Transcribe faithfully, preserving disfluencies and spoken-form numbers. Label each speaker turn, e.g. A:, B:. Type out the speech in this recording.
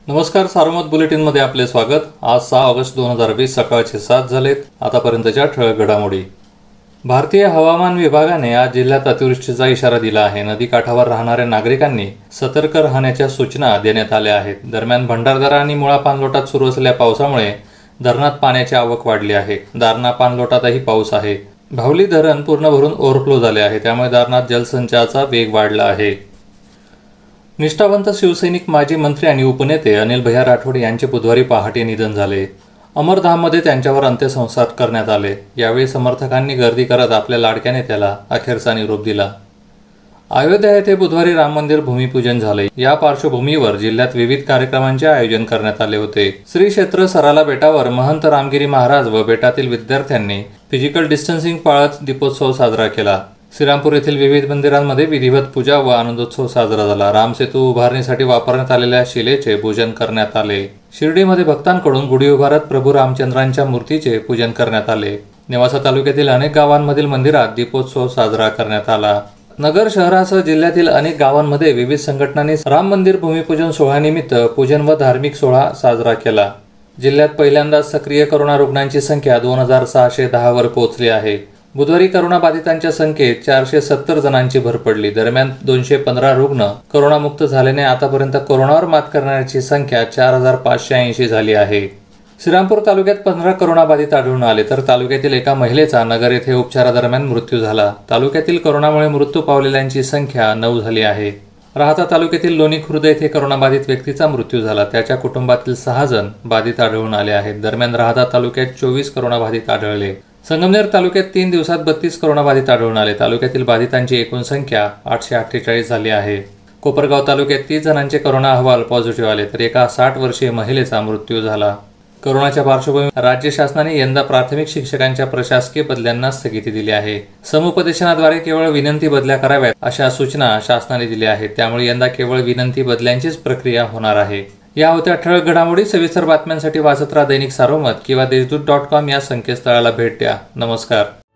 A: नमस्कार, सार्वमत बुलेटिन मध्ये आपले स्वागत। आज सहा ऑगस्ट दोन हजार वीस सकाळचे सात झालेत। आतापर्यंतच्या ठळक घडामोडी। भारतीय हवामान विभागाने आज जिल्ह्यात अतिवृष्टीचा इशारा दिला आहे। नदी काठावर राहणाऱ्या नागरिकांनी सतर्क राहण्याच्या सूचना देण्यात आल्या आहेत। दरम्यान भंडारदरा आणि मुळा पाणलोटात सुरू असलेल्या पावसामुळे धरणात पाण्याची आवक वाढली आहे। दारणा पाणलोटातही पाऊस आहे। भावली धरण पूर्ण भरून ओव्हरफ्लो झाले आहे, त्यामुळे दारणात जलसंचयाचा वेग वाढला आहे। निष्ठावंत शिवसैनिक, माजी मंत्री आणि उपनेते अनिल भैया राठोड यांचे बुधवारी पहाटे निधन झाले। अमरधाममध्ये त्यांच्यावर अंत्यसंस्कार करण्यात आले। यावेळी समर्थकांनी गर्दी करत आपल्या लाडक्या नेत्याला अखेरचा निरोप दिला। अयोध्या येथे बुधवारी राम मंदिर भूमिपूजन झाले। या पार्श्वभूमीवर जिल्ह्यात विविध कार्यक्रमांचे आयोजन करण्यात आले होते। श्री क्षेत्र सराला बेटावर महंत रामगिरी महाराज व बेटातील विद्यार्थ्यांनी फिजिकल डिस्टन्सिंग पाळत दीपोत्सव साजरा केला। श्रीरामपूर येथील विविध मंदिरांमध्ये विधिवत पूजा व आनंदोत्सव साजरा झाला। रामसेतू उभारणीसाठी वापरण्यात आलेल्या शिलेचे पूजन करण्यात आले। शिर्डीमध्ये भक्तांकडून गुढी उभारत प्रभू रामचंद्रांच्या मूर्तीचे पूजन करण्यात आले। नेवासा तालुक्यातील अनेक गावांमधील मंदिरात दीपोत्सव साजरा करण्यात आला। नगर शहरासह जिल्ह्यातील अनेक गावांमध्ये विविध संघटनांनी राम मंदिर भूमिपूजन सोहळ्यानिमित्त पूजन व धार्मिक सोहळा साजरा केला। जिल्ह्यात पहिल्यांदाच सक्रिय कोरोना रुग्णांची संख्या दोन हजार सहाशे दहा वर पोहोचली आहे। बुधवारी कोरोनाबाधितांच्या संख्येत चारशे सत्तर जणांची भर पडली। दरम्यान दोनशे पंधरा रुग्ण कोरोनामुक्त झाल्याने आतापर्यंत कोरोनावर मात करणाऱ्यांची संख्या चार हजार पाचशे ऐंशी झाली आहे। श्रीरामपूर तालुक्यात पंधरा कोरोनाबाधित आढळून आले, तर तालुक्यातील एका महिलेचा नगर येथे उपचारादरम्यान मृत्यू झाला। तालुक्यातील कोरोनामुळे मृत्यू पावलेल्यांची संख्या नऊ झाली आहे। राहता तालुक्यातील लोणी खुर्द येथे कोरोनाबाधित व्यक्तीचा मृत्यू झाला। त्याच्या कुटुंबातील सहा जण बाधित आढळून आले आहेत। दरम्यान राहता तालुक्यात चोवीस कोरोनाबाधित आढळले। संगमनेर तालुक्यात तीन दिवसात बत्तीस कोरोनाबाधित आढळून आले। तालुक्यातील बाधितांची एकूण संख्या आठशे अठ्ठेचाळीस झाली आहे। कोपरगाव तालुक्यात तीस जणांचे कोरोना अहवाल पॉझिटिव्ह आले, तर एका साठ वर्षीय महिलेचा मृत्यू झाला। कोरोनाच्या पार्श्वभूमीवर राज्य शासनाने यंदा प्राथमिक शिक्षकांच्या प्रशासकीय बदल्यांना स्थगिती दिली आहे। समुपदेशनाद्वारे केवळ विनंती बदल्या कराव्यात अशा सूचना शासनाने दिल्या आहेत। त्यामुळे यंदा केवळ विनंती बदल्यांचीच प्रक्रिया होणार आहे। या होत्या ठळक घडामोडी। सविस्तर बातम्यांसाठी वाचत राहा दैनिक सार्वमत किंवा देशदूत डॉट कॉम या संकेतस्थळाला भेट द्या। नमस्कार।